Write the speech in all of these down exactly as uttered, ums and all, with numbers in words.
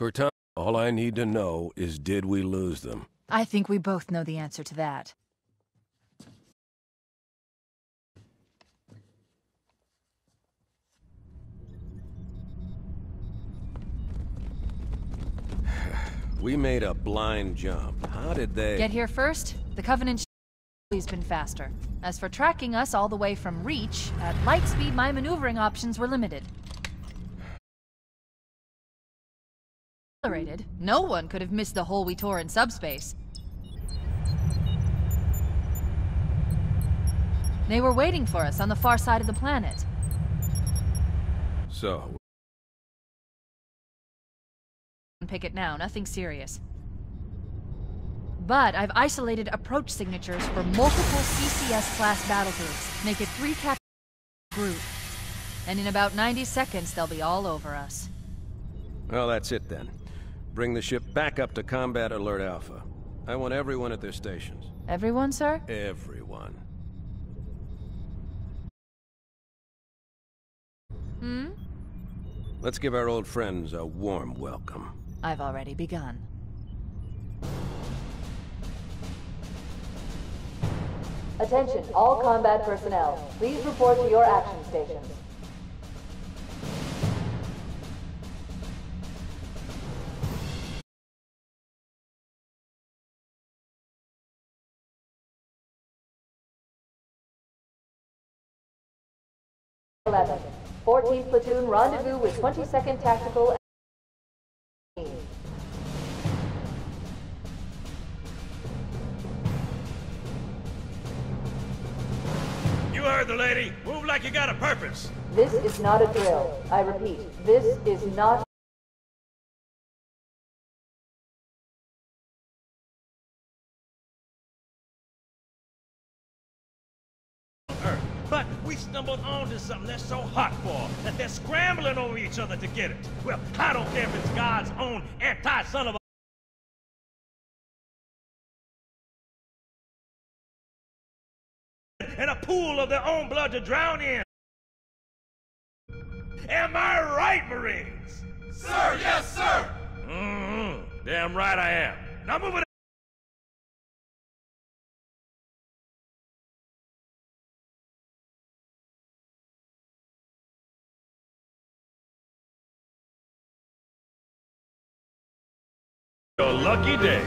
Cortana, all I need to know is did we lose them? I think we both know the answer to that. We made a blind jump. How did they... Get here first? The Covenant has been faster. As for tracking us all the way from Reach, at light speed my maneuvering options were limited. No one could have missed the hole we tore in subspace. They were waiting for us on the far side of the planet. So... Pick it now, nothing serious. But I've isolated approach signatures for multiple C C S-class battle groups. Make it three cap group. And in about ninety seconds, they'll be all over us. Well, that's it then. Bring the ship back up to Combat Alert Alpha. I want everyone at their stations. Everyone, sir? Everyone. Hmm? Let's give our old friends a warm welcome. I've already begun. Attention, all combat personnel. Please report to your action stations. eleven. fourteenth Platoon rendezvous with twenty-second Tactical. You heard the lady. Move like you got a purpose. This is not a drill. I repeat, this is not... But we stumbled onto something they're so hot for that they're scrambling over each other to get it. Well, I don't care if it's God's own anti-son of a... and a pool of their own blood to drown in. Am I right, Marines? Sir, yes, sir! Mm-hmm. Damn right I am. Now move it. Your lucky day.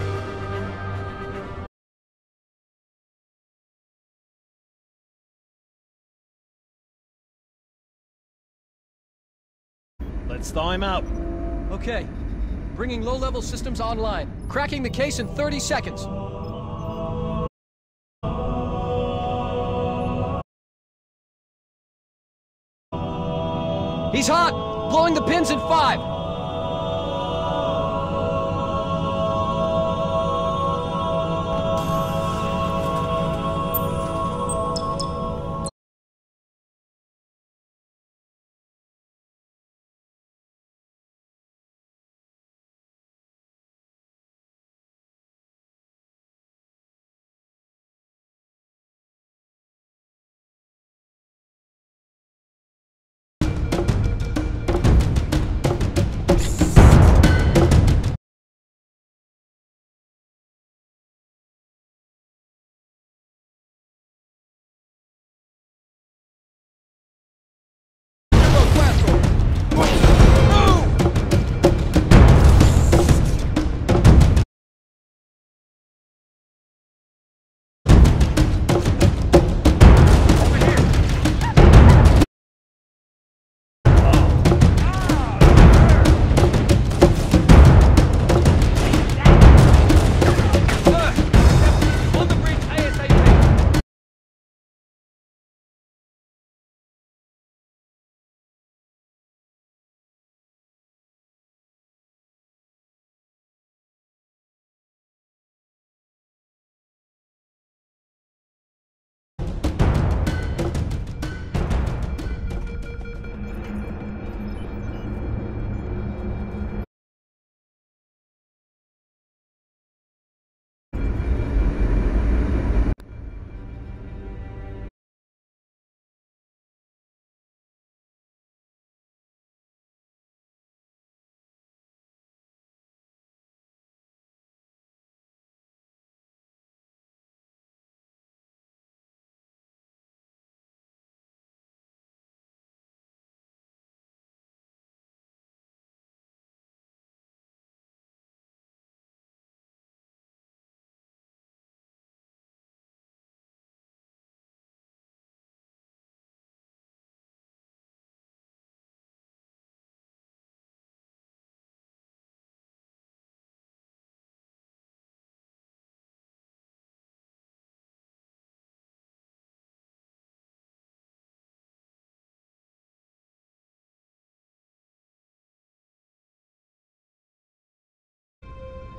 Let's thaw him out. Okay. Bringing low-level systems online. Cracking the case in thirty seconds. He's hot! Blowing the pins in five!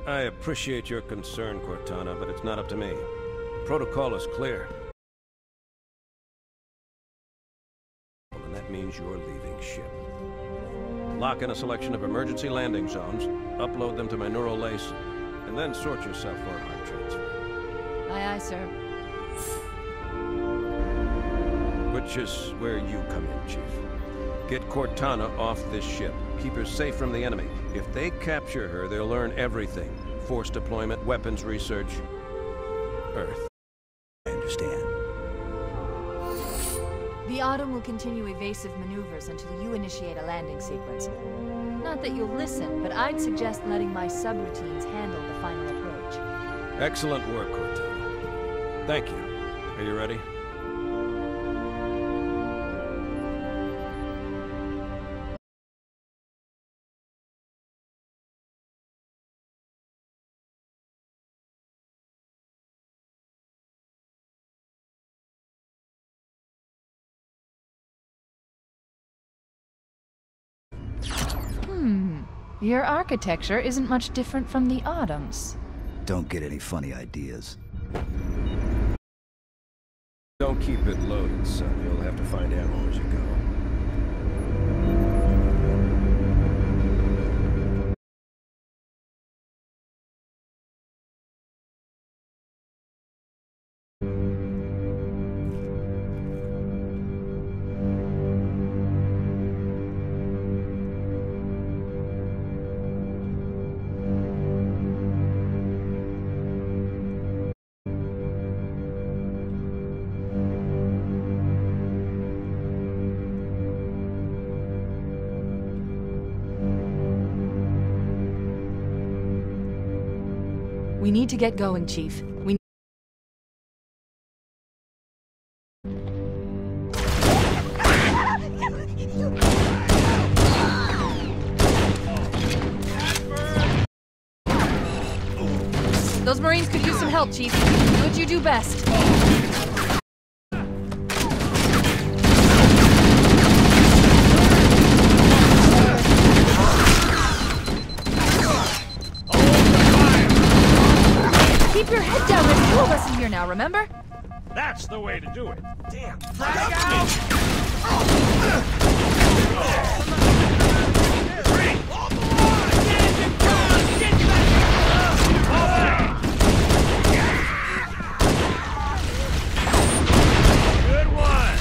I appreciate your concern, Cortana, but it's not up to me. Protocol is clear. And that means you're leaving ship. Lock in a selection of emergency landing zones, upload them to my neural lace, and then sort yourself for a heart transfer. Aye, aye, sir. Which is where you come in, Chief. Get Cortana off this ship. Keep her safe from the enemy. If they capture her, they'll learn everything. Force deployment, weapons research, Earth. I understand. The Autumn will continue evasive maneuvers until you initiate a landing sequence. Not that you'll listen, but I'd suggest letting my subroutines handle the final approach. Excellent work, Cortana. Thank you. Are you ready? Hmm. Your architecture isn't much different from the Autumn's. Don't get any funny ideas. Don't keep it loaded, son. You'll have to find ammo as you go. We need to get going, Chief. We Those Marines could use some help, Chief. Do what you do best. Keep your head down. There's two of us in here now, remember? That's the way to do it. Damn. Frag out! Good one.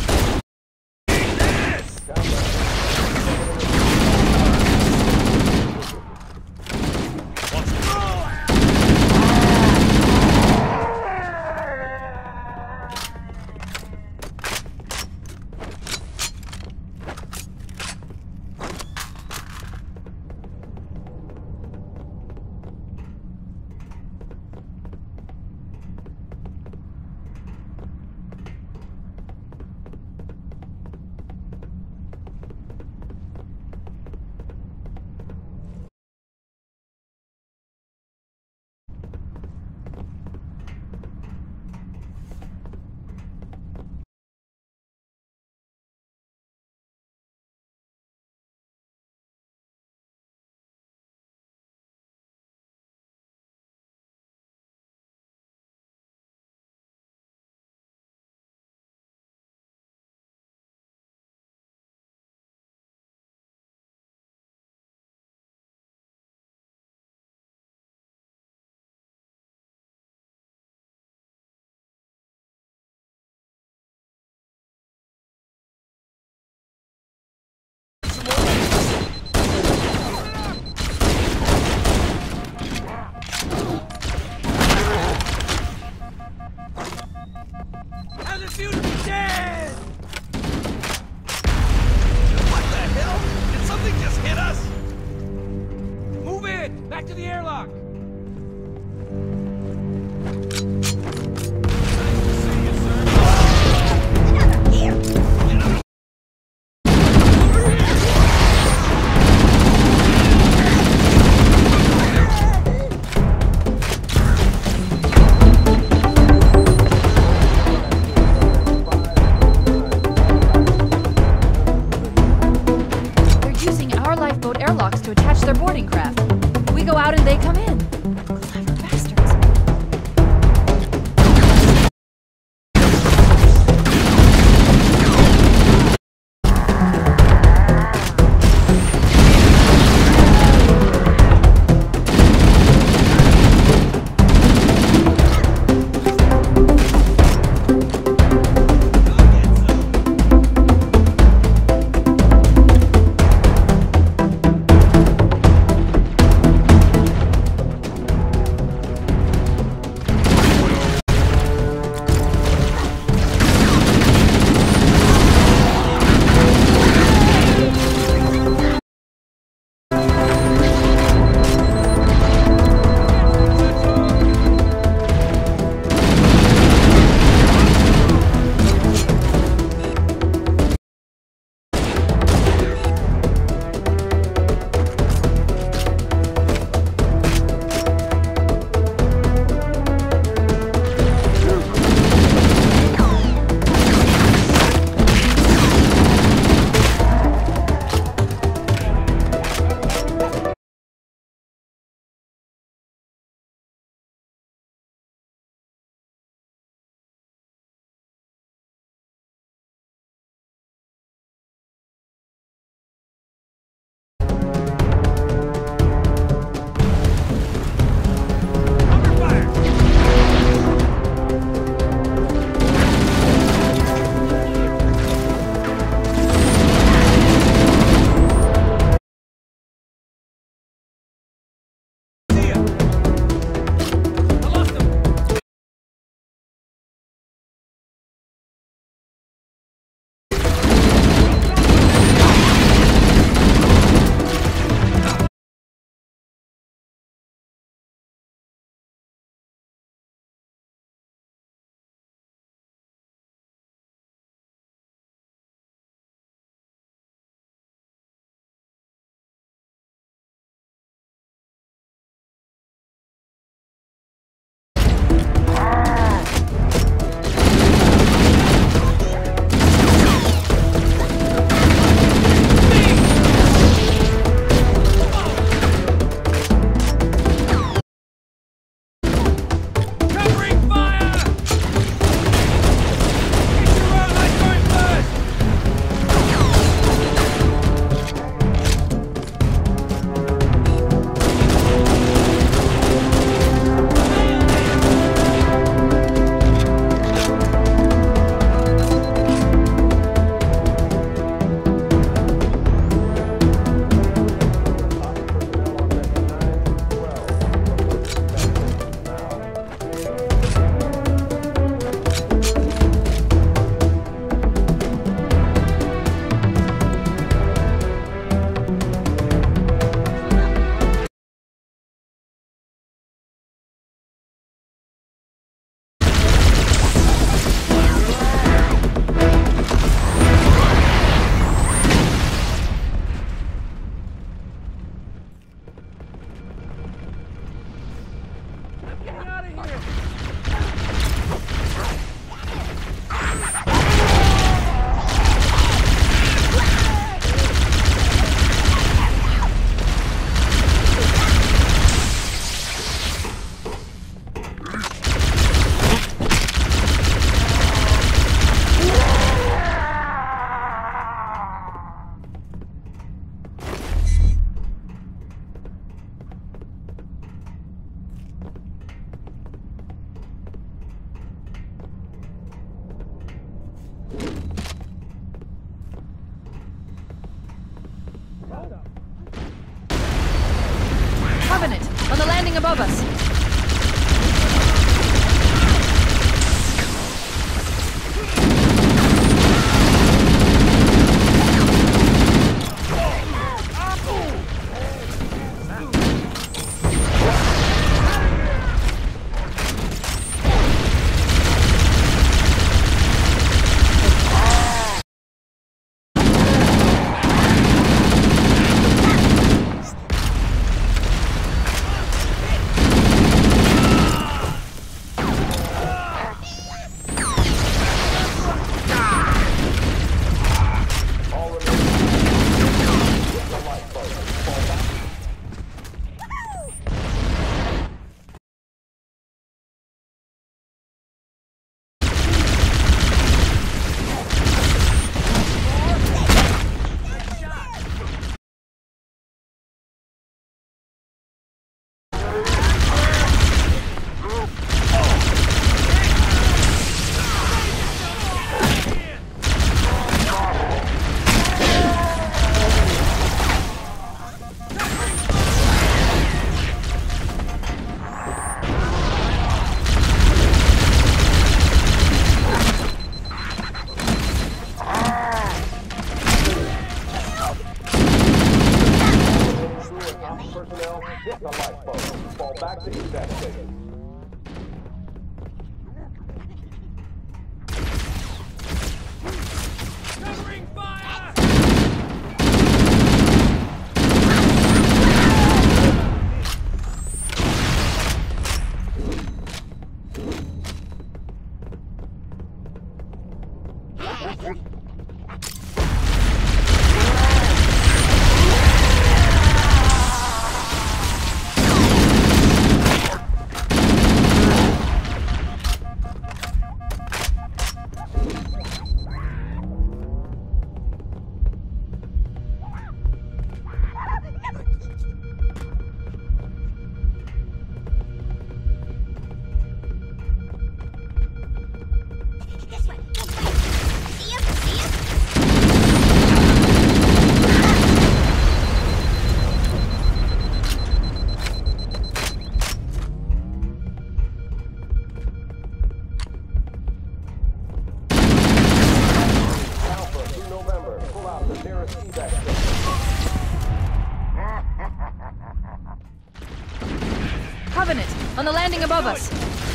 on the landing above us.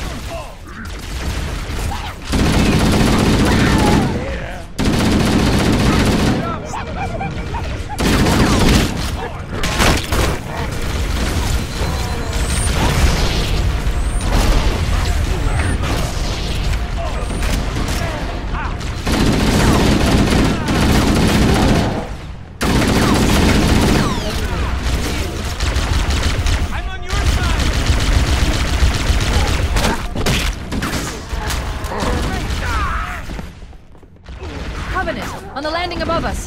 On the landing above us.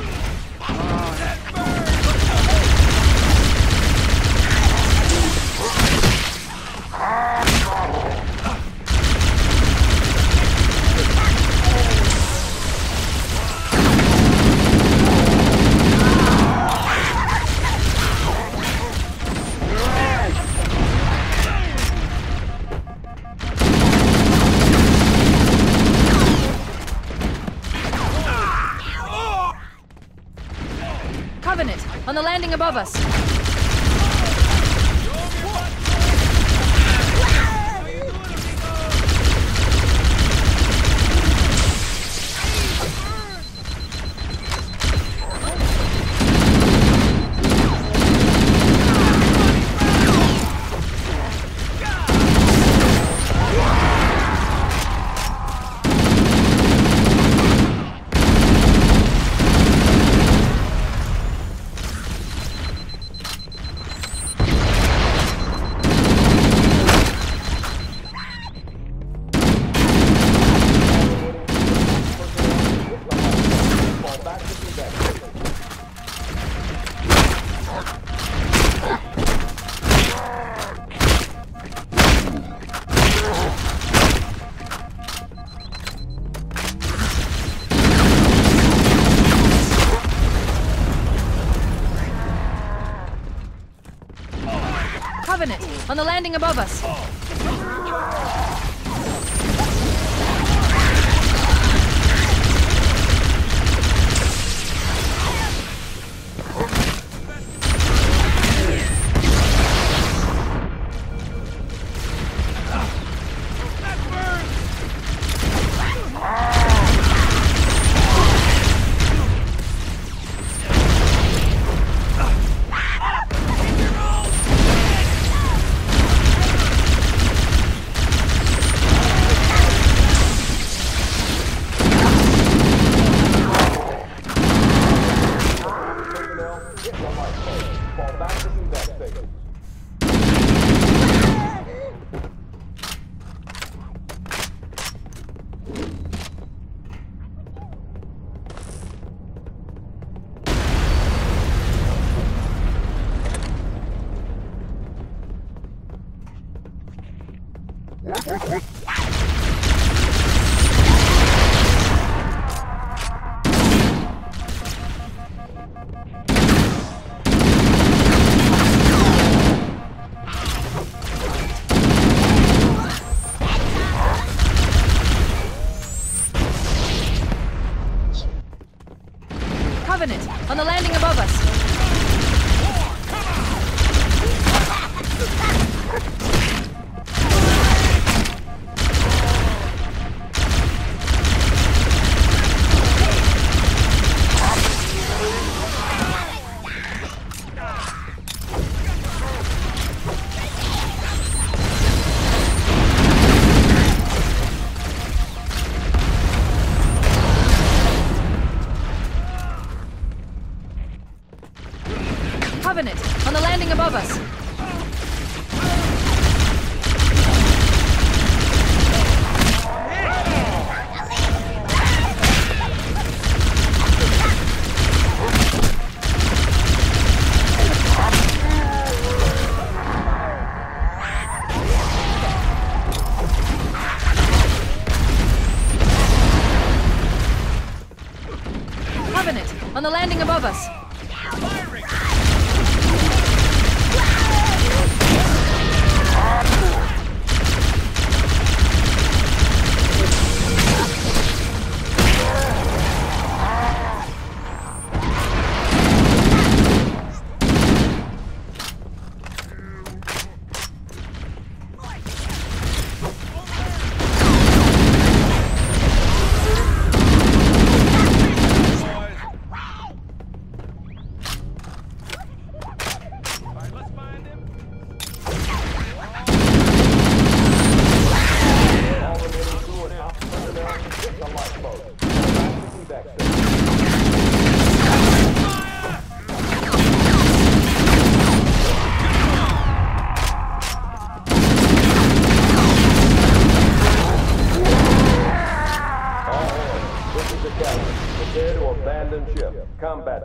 On the landing above us. Covenant, on the landing above us. Covenant, on the landing above us. Covenant, on the landing above us. Covenant, on the landing above us.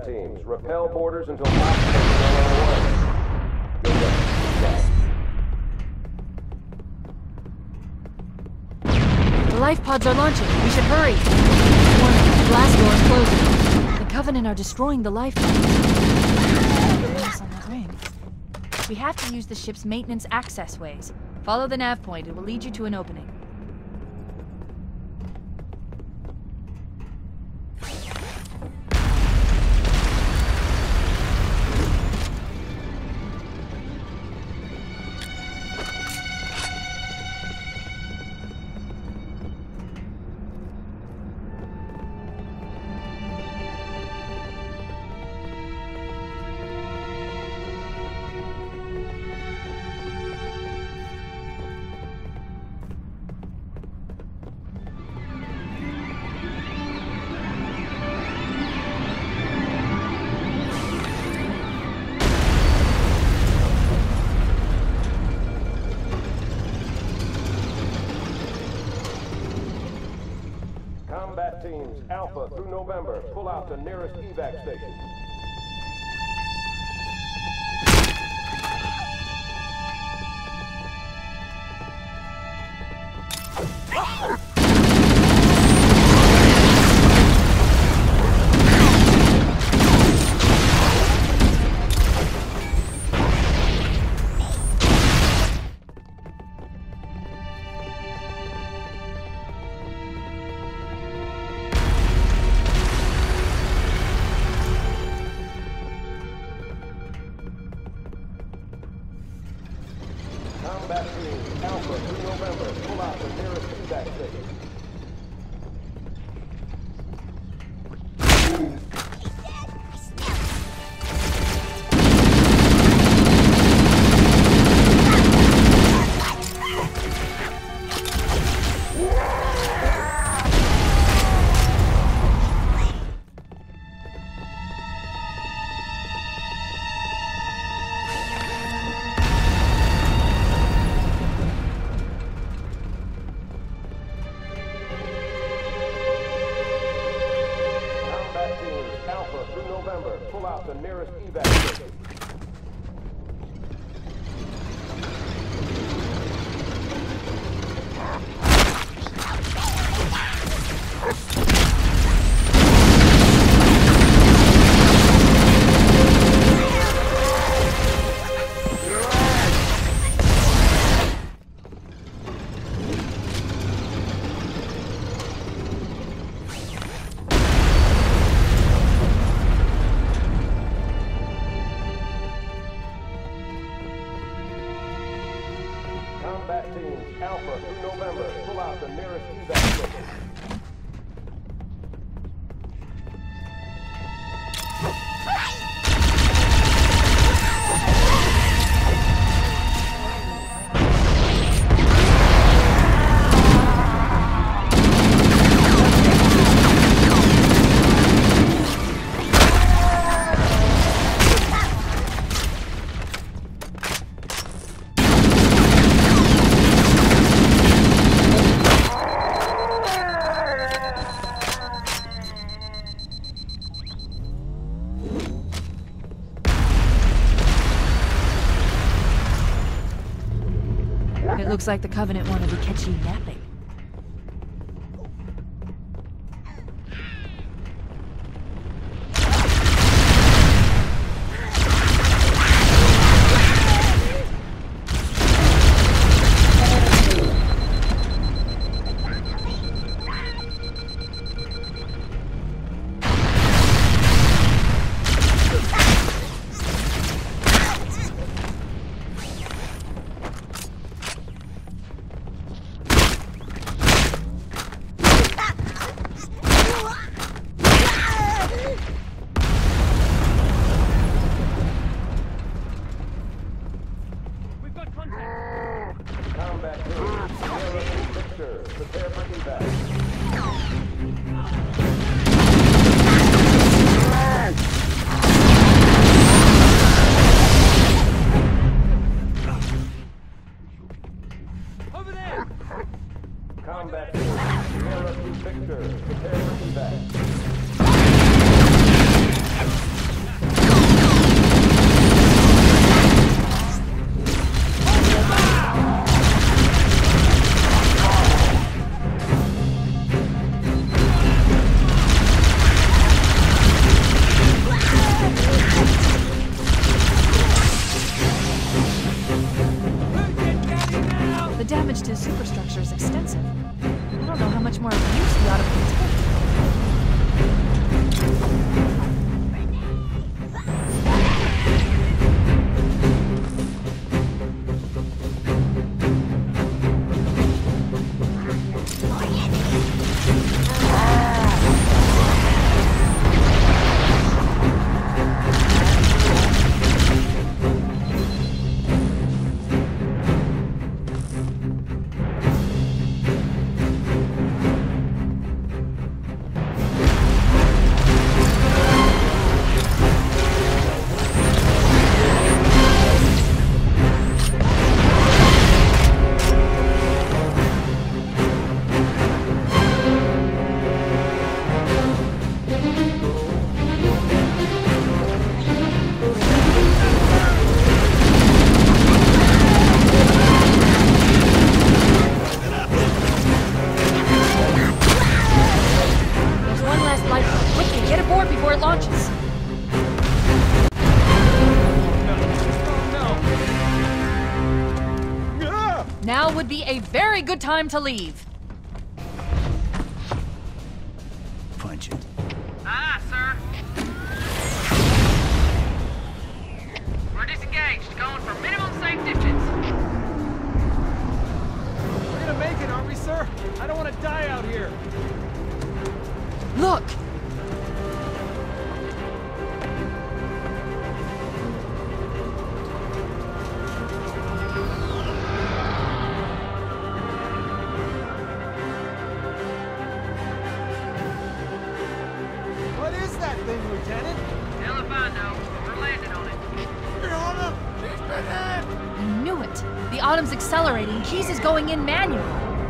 teams. Repel borders until locked personnel are away. Good luck. The life pods are launching. We should hurry. Warning, the blast door is closing. The Covenant are destroying the life pods. On that ring. We have to use the ship's maintenance access ways. Follow the nav point. It will lead you to an opening. Combat teams, Alpha through November, pull out the nearest evac station. Combat teams, Alpha through November, pull out the nearest evac station. Pull out the nearest evac station. Combat teams, Alpha through November, pull out the nearest evac station. It looks like the Covenant wanted to catch you napping. Combat teams, Sierra Victor, prepare for evac. Over there! Combat teams, Sierra Victor, prepare for evac. extensive. I don't know how much more abuse the Autumn can take. Now would be a very good time to leave. Punch it. Aye, sir. We're disengaged, going for minimum safe distance. We're gonna make it, aren't we, sir? I don't want to die out here. Look! What is that thing, Lieutenant? Hell if I know, but we're landing on it. I knew it! The Autumn's accelerating. Keys is going in manual.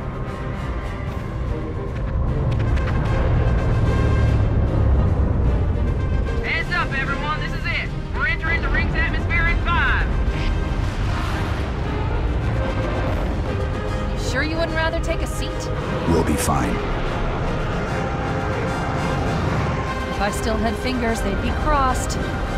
Heads up, everyone, this is it. We're entering the ring's atmosphere in five. You sure you wouldn't rather take a seat? We'll be fine. If I still had fingers, they'd be crossed.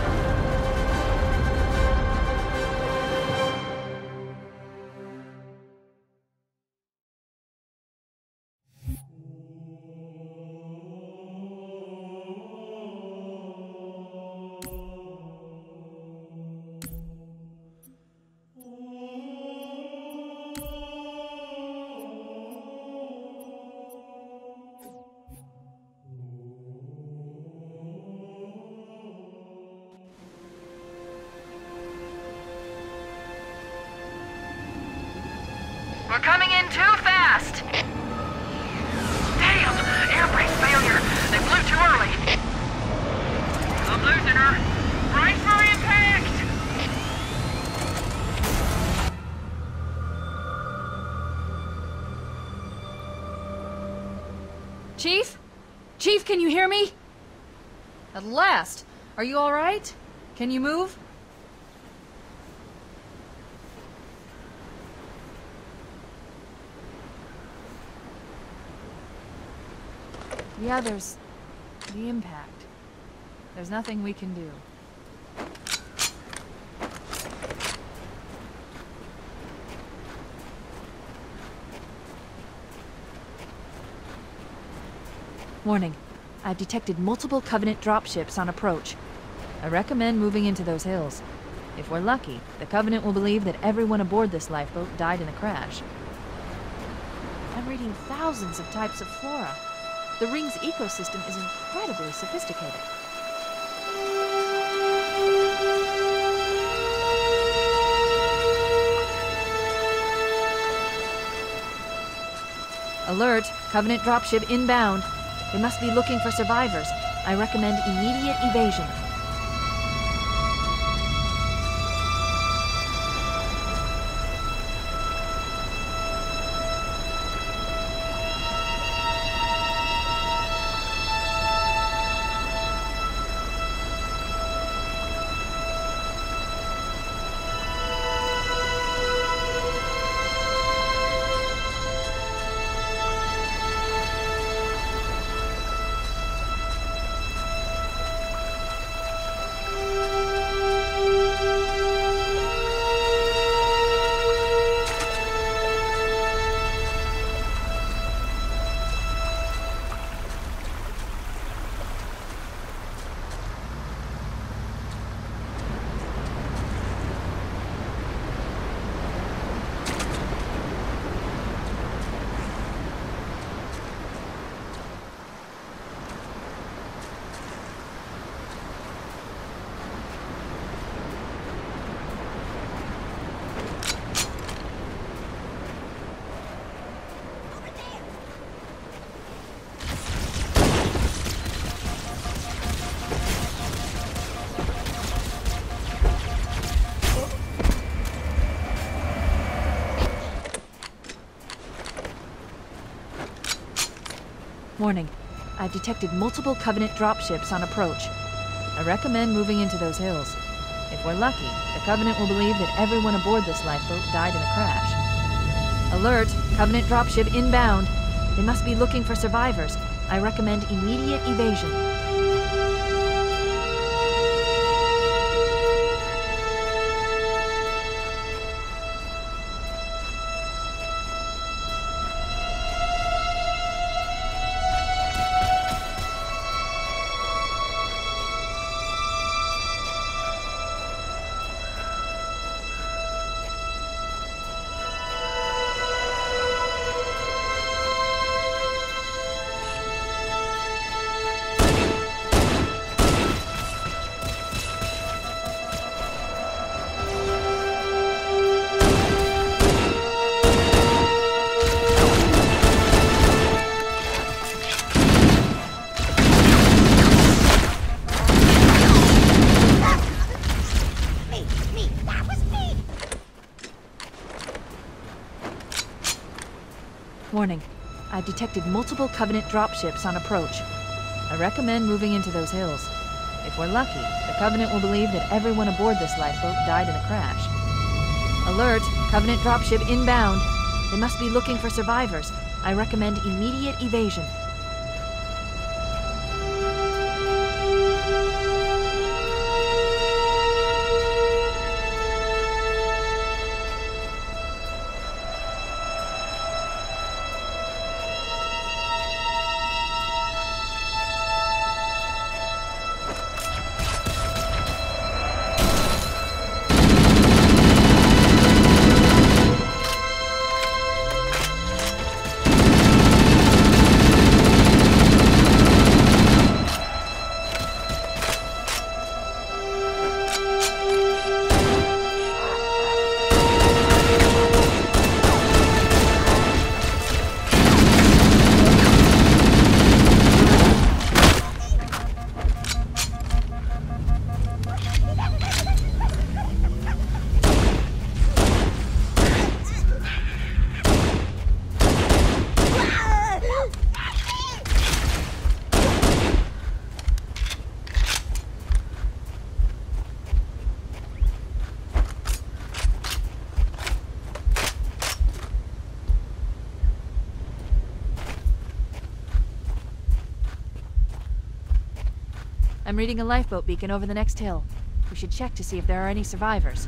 We're coming in too fast! Damn! Air brake failure! They blew too early! I'm losing her! Brace for impact! Chief? Chief, can you hear me? At last! Are you all right? Can you move? Yeah, there's the impact. There's nothing we can do. Warning. I've detected multiple Covenant dropships on approach. I recommend moving into those hills. If we're lucky, the Covenant will believe that everyone aboard this lifeboat died in the crash. I'm reading thousands of types of flora. The ring's ecosystem is incredibly sophisticated. Alert! Covenant dropship inbound. They must be looking for survivors. I recommend immediate evasion. Warning. I've detected multiple Covenant dropships on approach. I recommend moving into those hills. If we're lucky, the Covenant will believe that everyone aboard this lifeboat died in a crash. Alert! Covenant dropship inbound. They must be looking for survivors. I recommend immediate evasion. Warning. I've detected multiple Covenant dropships on approach. I recommend moving into those hills. If we're lucky, the Covenant will believe that everyone aboard this lifeboat died in a crash. Alert! Covenant dropship inbound. They must be looking for survivors. I recommend immediate evasion. I'm reading a lifeboat beacon over the next hill. We should check to see if there are any survivors.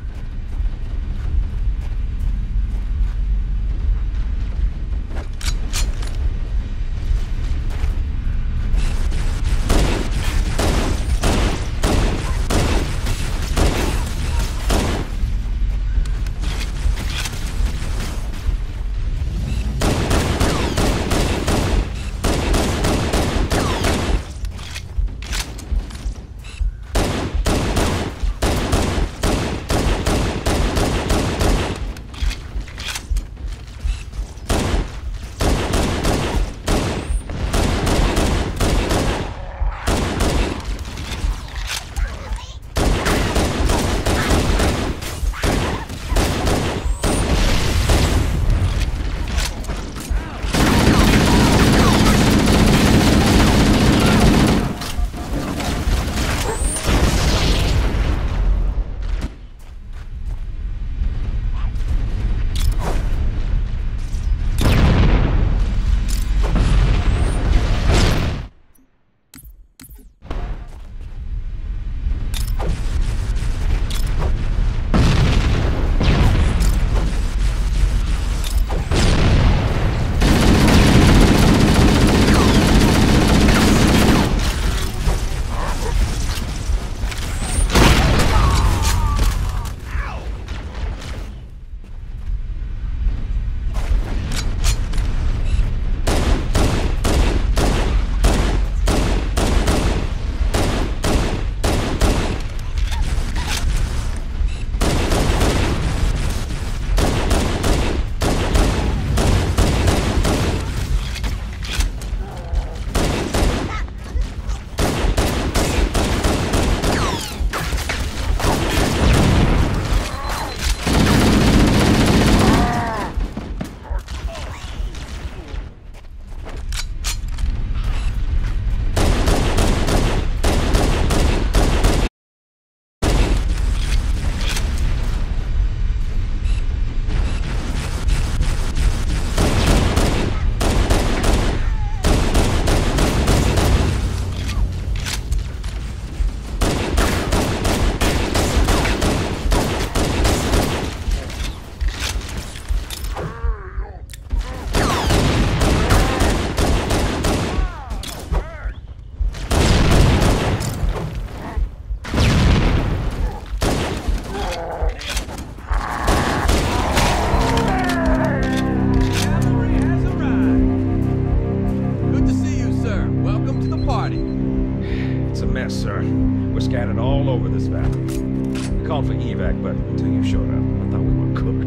Yes, sir. We're scattered all over this valley. We called for evac, but until you showed up, I thought we were cooked.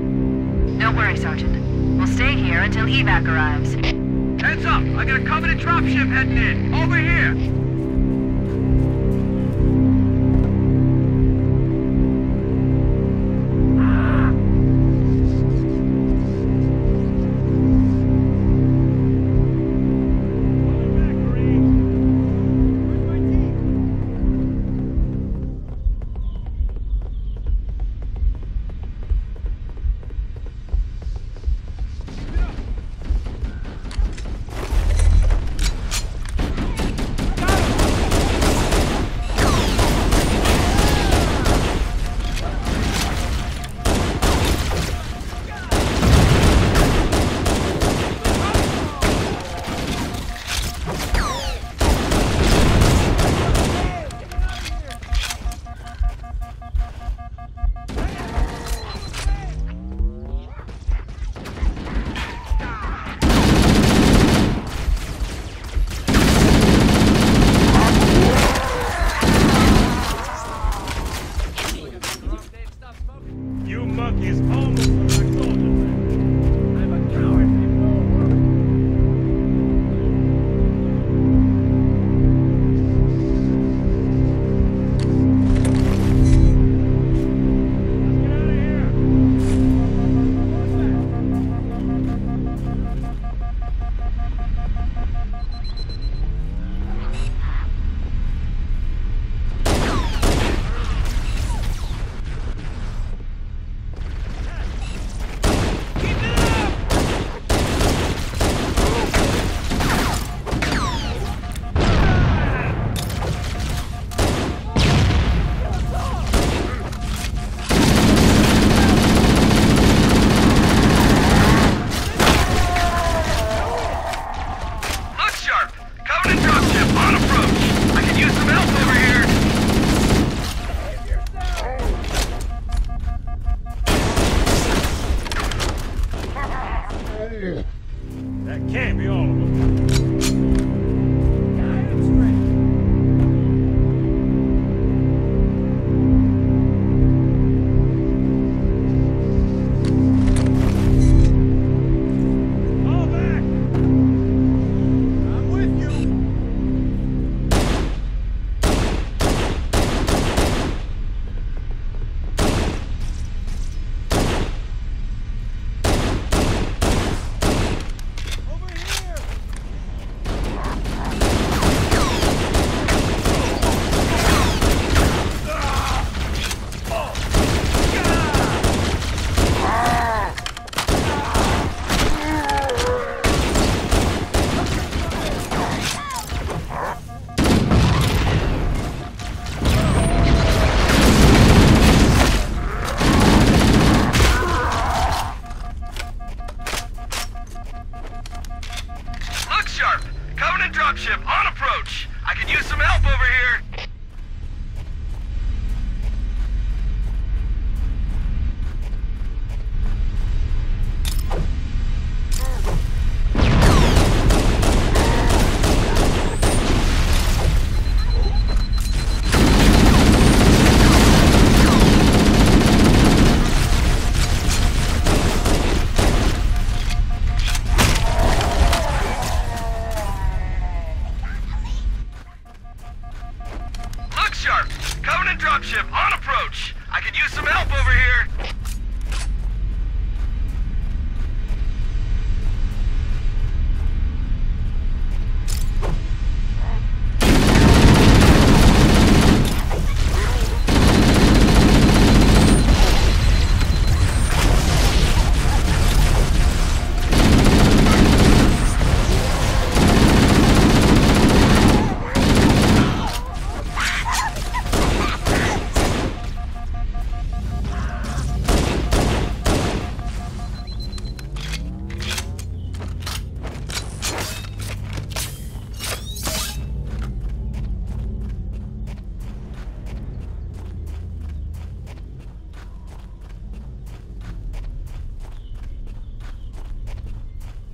Don't worry, Sergeant. We'll stay here until evac arrives. Heads up! I got a Covenant dropship heading in. Over here!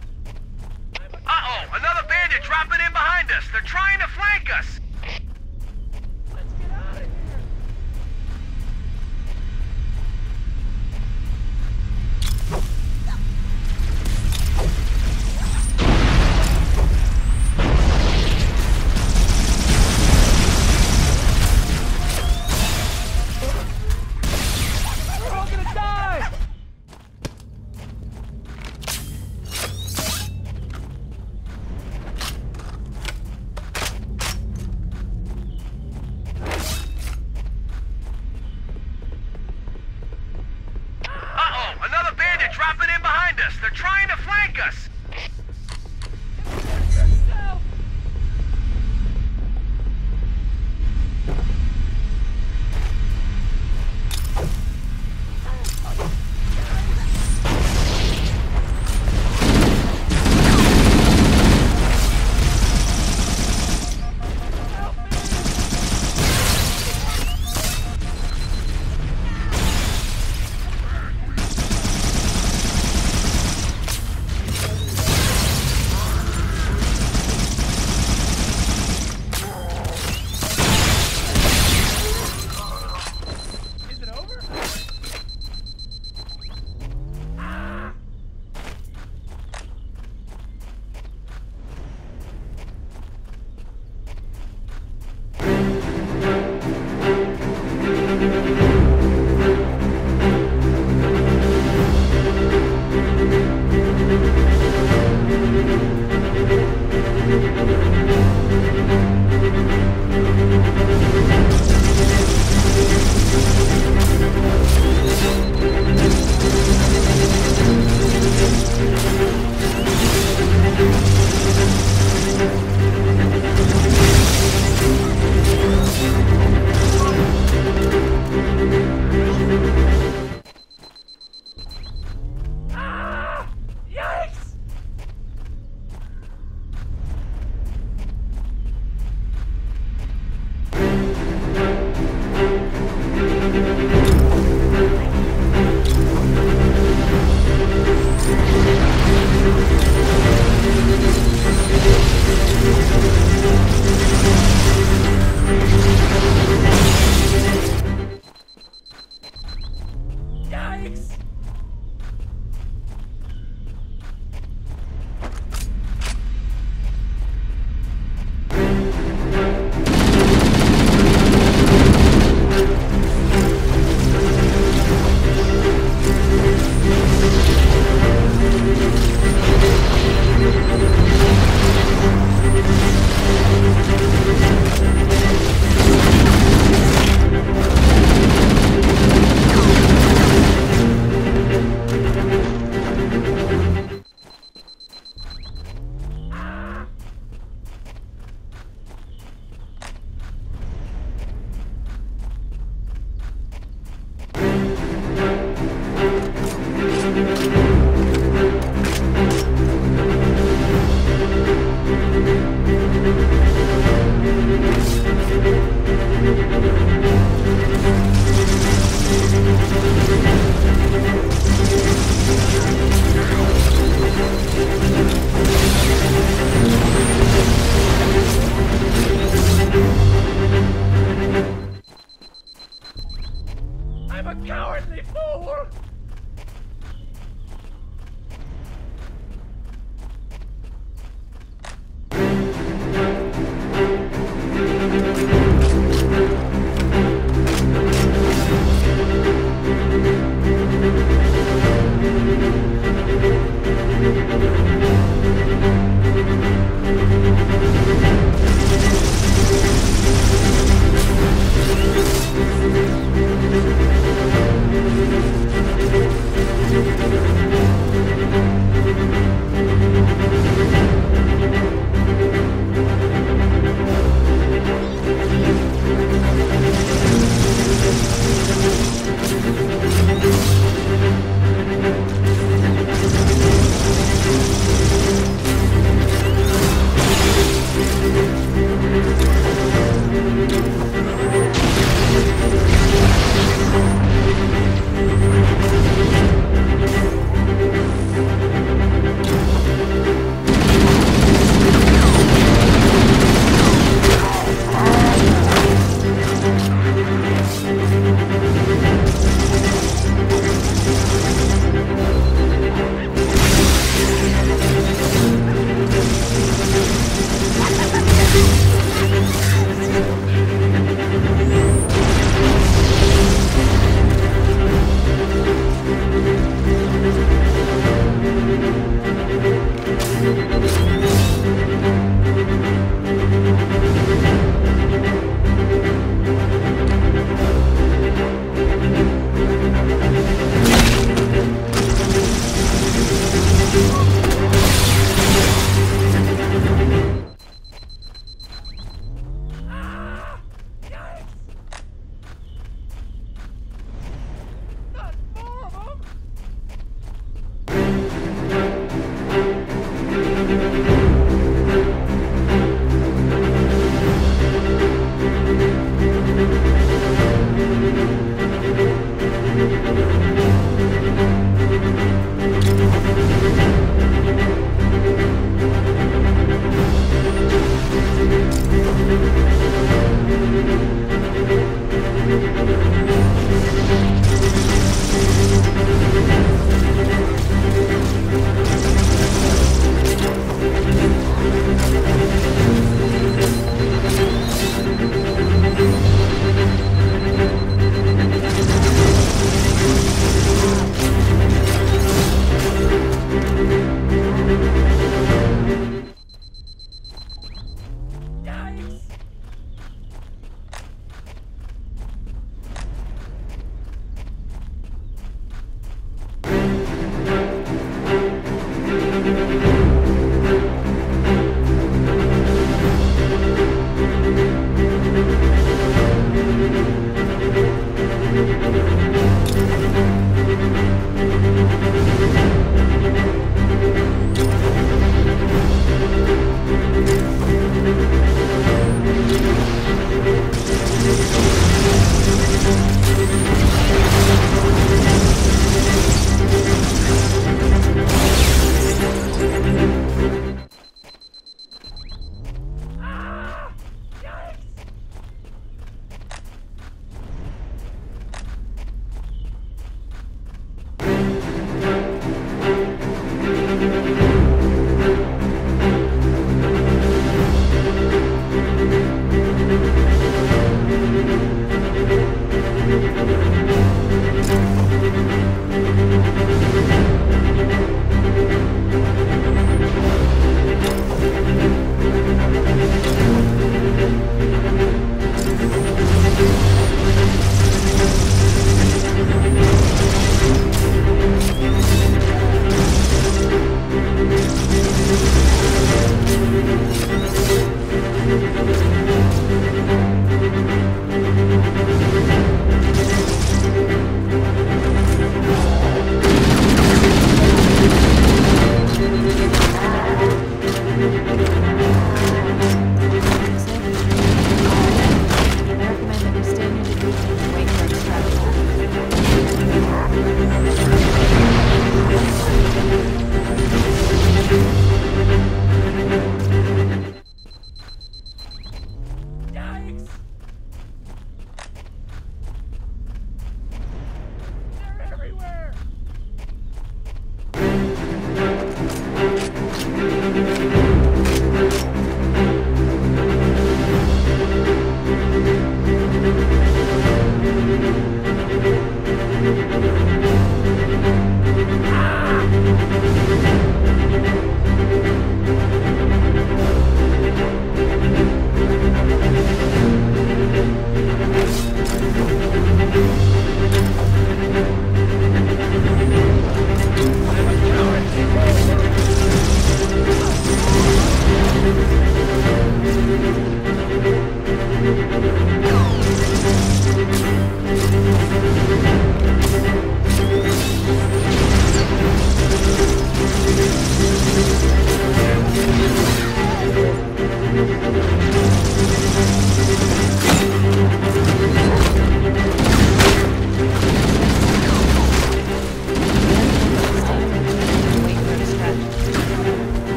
Another bandit dropping in behind us. They're trying to flank us.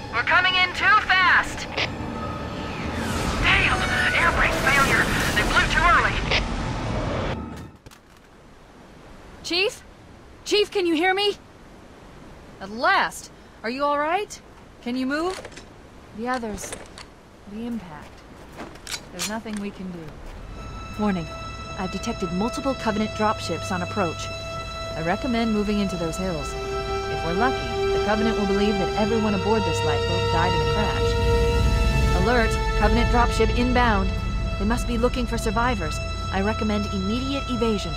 We're coming in too fast! Damn! Air brake failure! They blew too early! Chief? Chief, can you hear me? At last! Are you alright? Can you move? The others... the impact. There's nothing we can do. Warning. I've detected multiple Covenant dropships on approach. I recommend moving into those hills. If we're lucky, the Covenant will believe that everyone aboard this lifeboat died in the crash. Alert! Covenant dropship inbound. They must be looking for survivors. I recommend immediate evasion.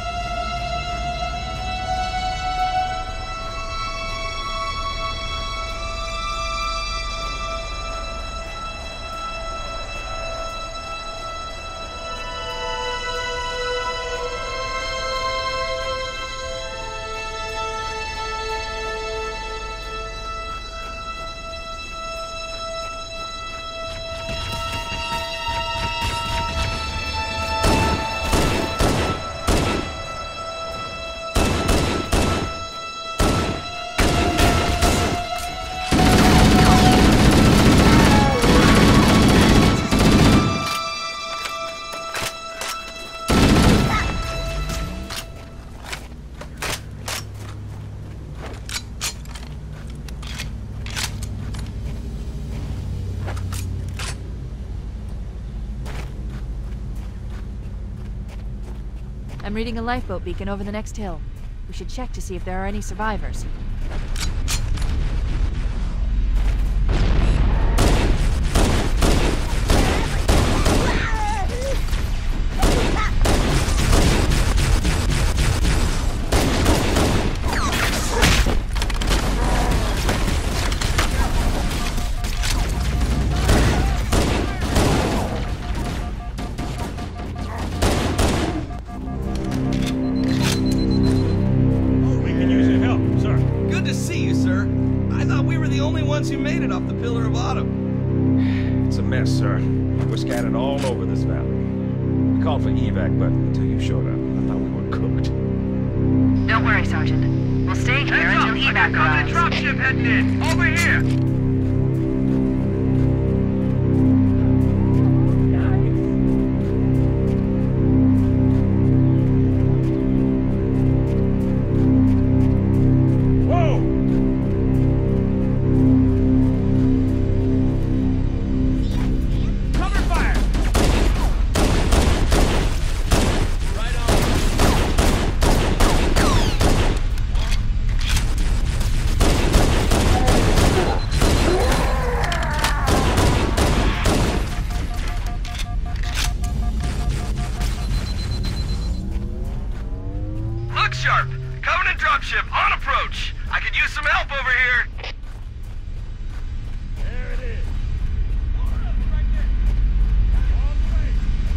I'm reading a lifeboat beacon over the next hill. We should check to see if there are any survivors. You made it off the Pillar of Autumn. It's a mess, sir. We're scattered all over this valley. We called for evac, but until you showed up, I thought we were cooked. Don't worry, Sergeant. We'll stay here Heads until up. evac I arrives. got a dropship heading in. Over here. Sharp! Covenant dropship on approach! I could use some help over here! There it is. Right there. All the way.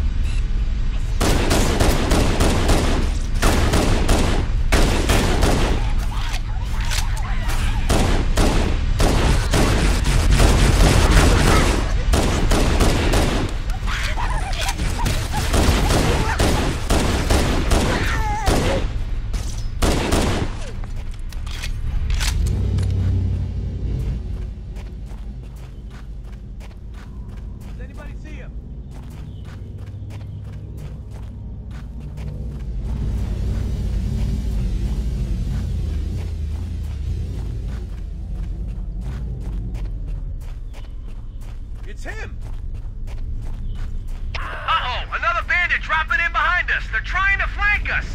It's him! Uh-oh! Another bandit dropping in behind us! They're trying to flank us!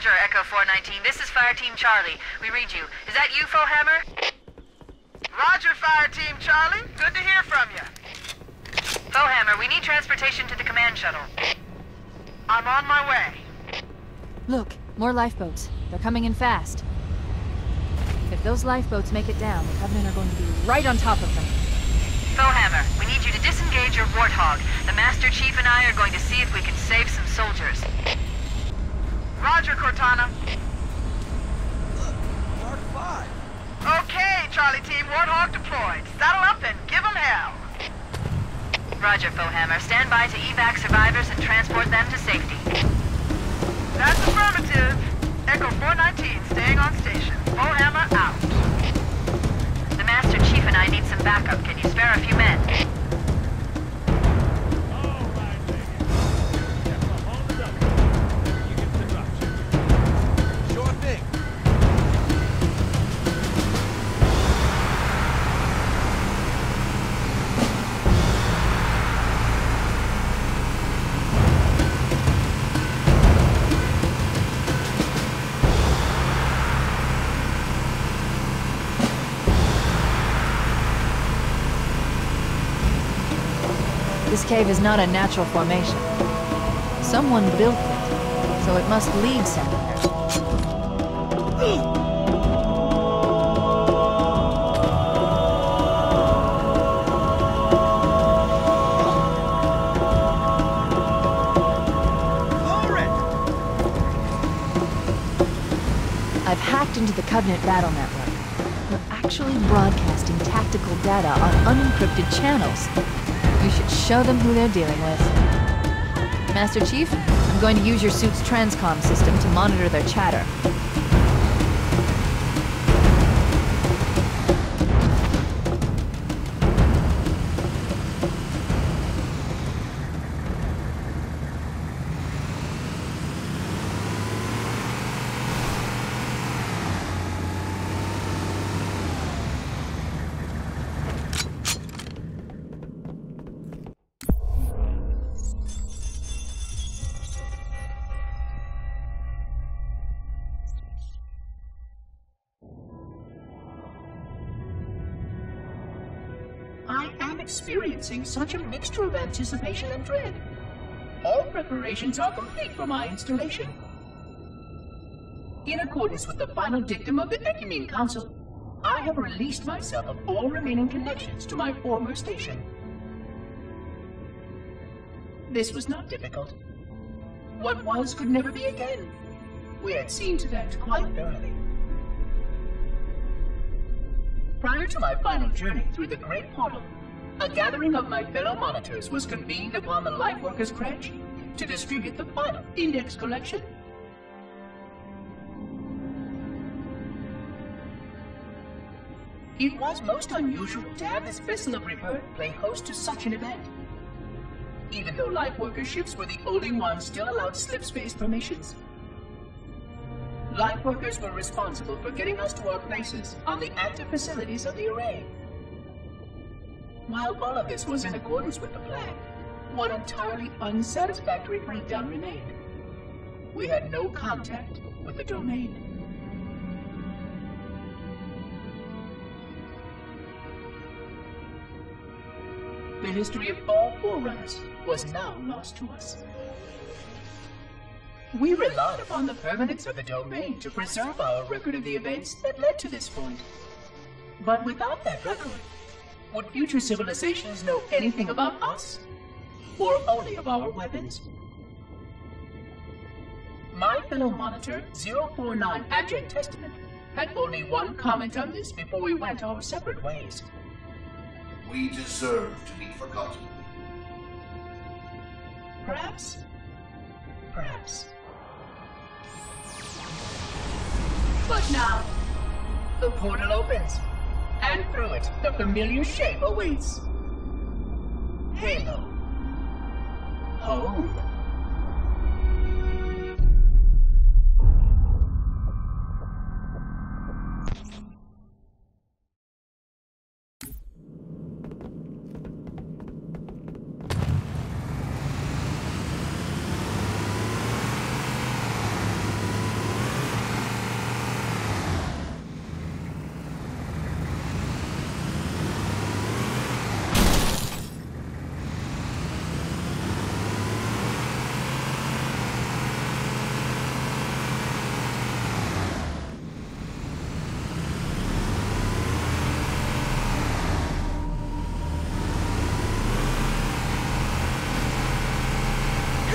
Roger, Echo four nineteen. This is Fire Team Charlie. We read you. Is that you, Fohammer? Roger, Fire Team Charlie. Good to hear from you. Fohammer, we need transportation to the command shuttle. I'm on my way. Look, more lifeboats. They're coming in fast. If those lifeboats make it down, the Covenant are going to be right on top of them. Fohammer, we need you to disengage your Warthog. The Master Chief and I are going to see if we can save some soldiers. Roger, Cortana. Mark five. Okay, Charlie Team, Warthog deployed. Saddle up and give them hell. Roger, Fohammer. Stand by to evac survivors and transport them to safety. That's affirmative. Echo four nineteen, staying on station. Fohammer out. The Master Chief and I need some backup. Can you spare a few men? All right, lady. Yeah, well, hold it up. You get the drop ship. Sure thing. This cave is not a natural formation. Someone built it, so it must lead somewhere. I've hacked into the Covenant battle network. We're actually broadcasting tactical data on unencrypted channels. You should show them who they're dealing with. Master Chief, I'm going to use your suit's transcom system to monitor their chatter. I am experiencing such a mixture of anticipation and dread. All preparations are complete for my installation. In accordance with the final dictum of the Ecumene Council, I have released myself of all remaining connections to my former station. This was not difficult. What was could never be again. We had seen to that quite thoroughly. Prior to my final journey through the Great Portal, a gathering of my fellow monitors was convened upon the Lightworkers' Crash to distribute the final index collection. It was most unusual to have this vessel of rebirth play host to such an event. Even though Lightworker ships were the only ones still allowed slip-space formations, Lightworkers were responsible for getting us to our places on the active facilities of the array. While all of this was in accordance with the plan, one entirely unsatisfactory breakdown remained. We had no contact with the domain. The history of all Forerunners was now lost to us. We relied upon the permanence of the domain to preserve our record of the events that led to this point. But without that record, would future civilizations know anything about us? Or only of our weapons? My fellow monitor, zero four nine Abject Testament, had only one comment on this before we went our separate ways. We deserve to be forgotten. Perhaps. Perhaps. But now, the portal opens, and through it, the familiar shape awaits. Halo. Home.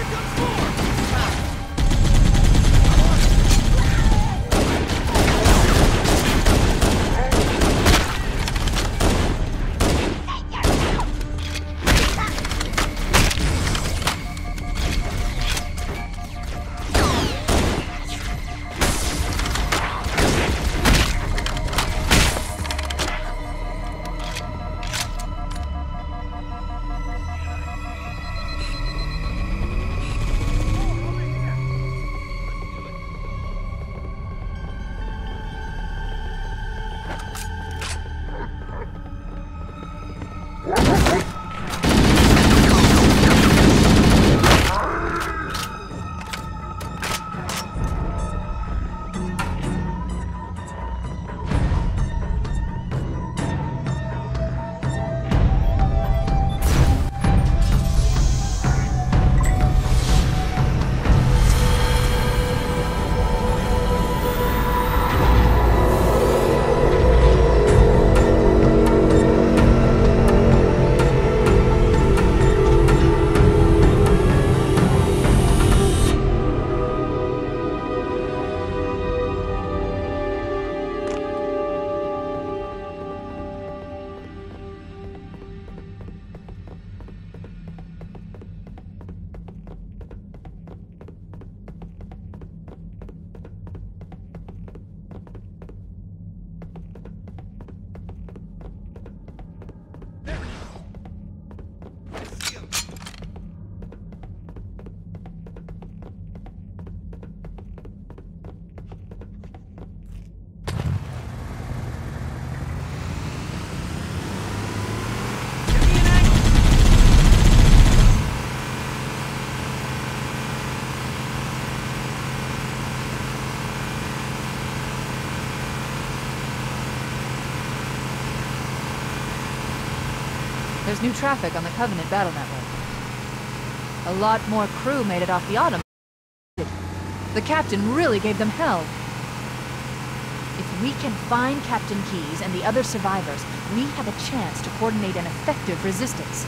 There's new traffic on the Covenant battle network. A lot more crew made it off the Autumn. The captain really gave them hell. If we can find Captain Keyes and the other survivors, we have a chance to coordinate an effective resistance.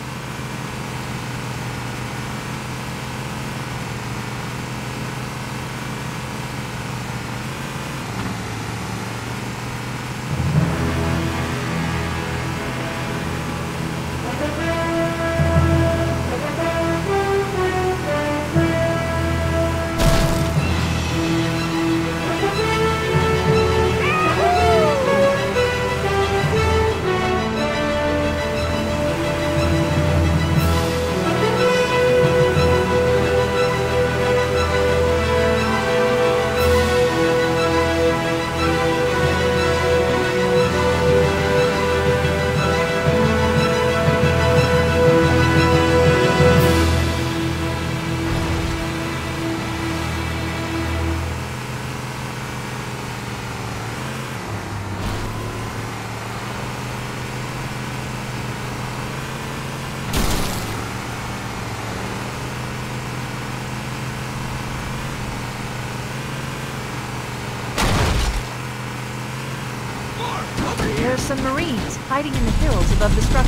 There's some Marines hiding in the hills above the structure.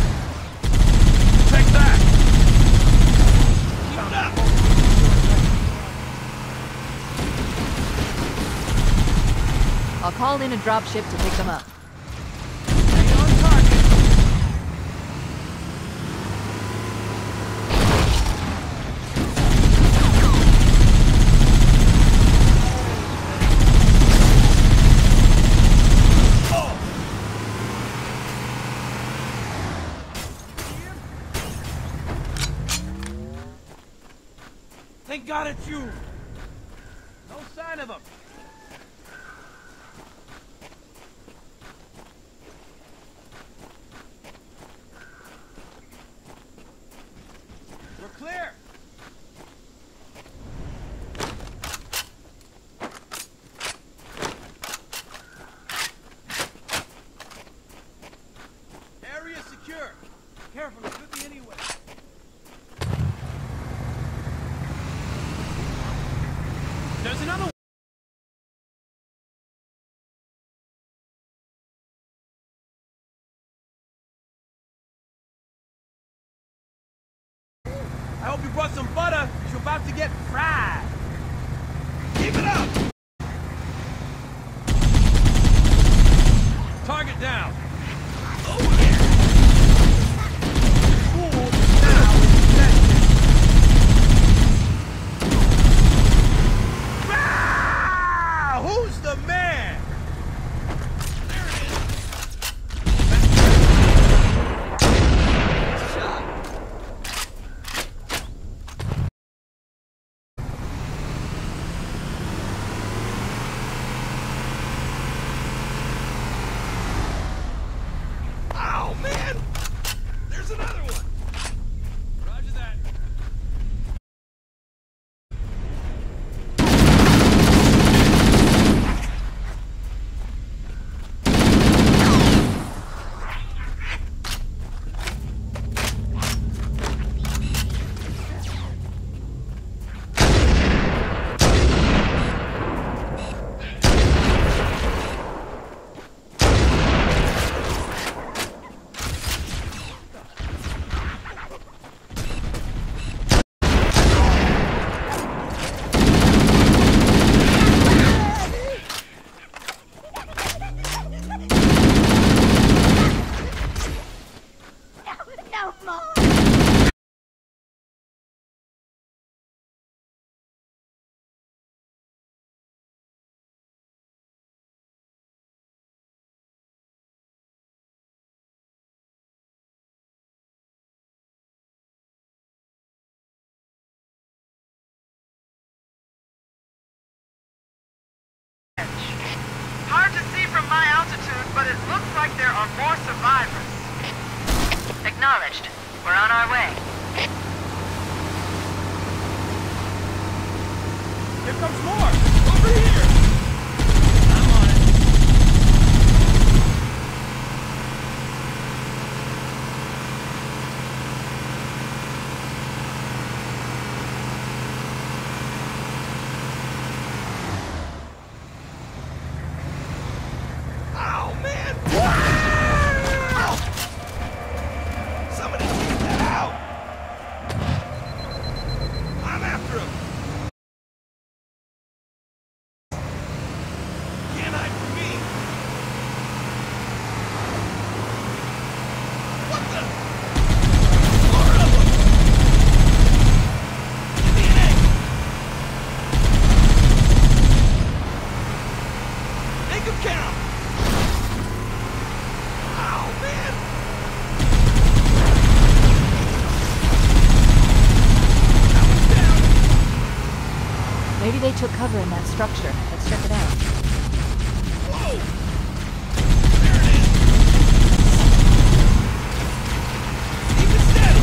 Take that! I'll call in a dropship to pick them up. Thank God it's you! No sign of them! We're clear! Area secure! Careful, it could be anywhere. There's another one. I hope you brought some butter. You're about to get fried. Keep it up! Target down. Oh, yeah! Cool, now it's ah! Who's the man? There it is. Shot. Oh, man! There's another one! Roger that. Hard to see from my altitude, but it looks like there are more survivors. Acknowledged. We're on our way. Here comes more! Over here! I'm on it. Oh, man! Wow! Somebody take that out! I'm after him! Can't hide from me! What the? More of them! Give me an egg! Make them count! Oh, man! That one's down! Maybe they took cover in that structure. Let's check it out. Whoa! There it is! Keep it steady!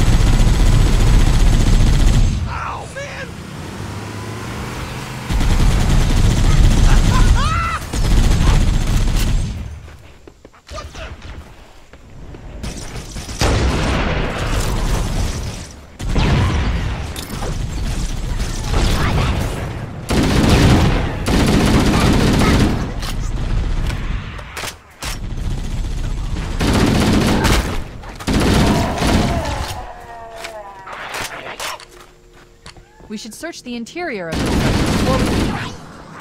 Oh, man! What the? We should search the interior of this before we leave.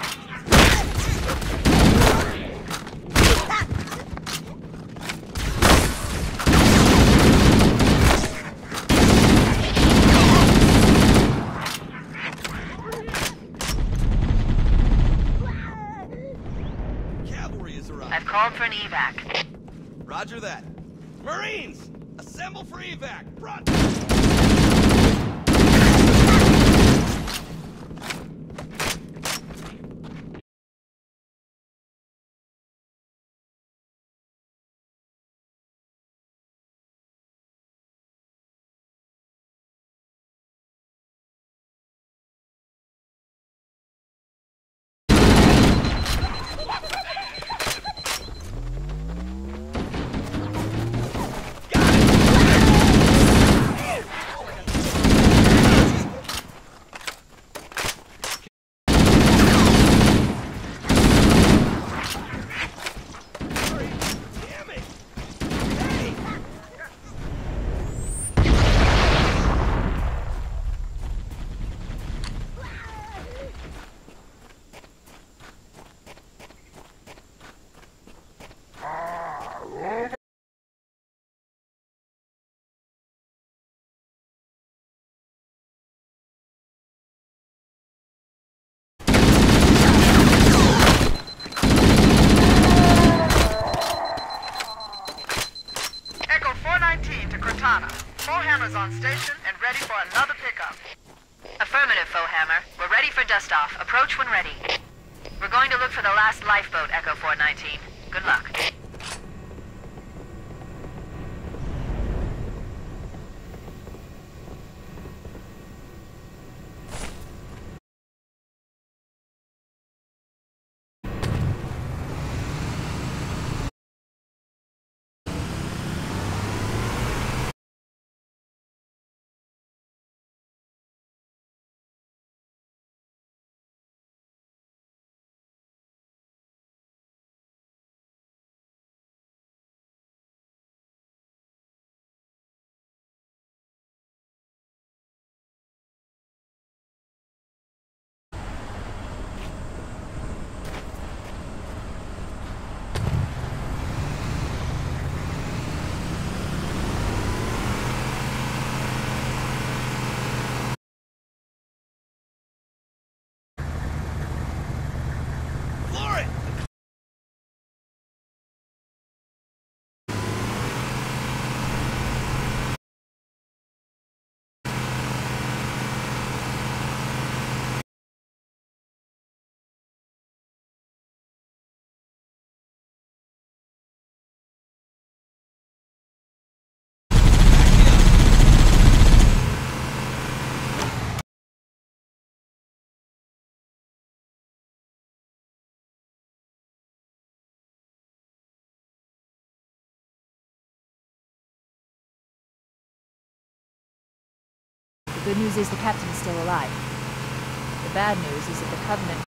Cavalry is arriving. I've called for an evac. Roger that. Marines! Assemble for evac! Run! is on station and ready for another pickup. Affirmative, Foehammer. We're ready for dust-off. Approach when ready. We're going to look for the last lifeboat, Echo four nineteen. Good luck. The good news is the captain is still alive. The bad news is that the Covenant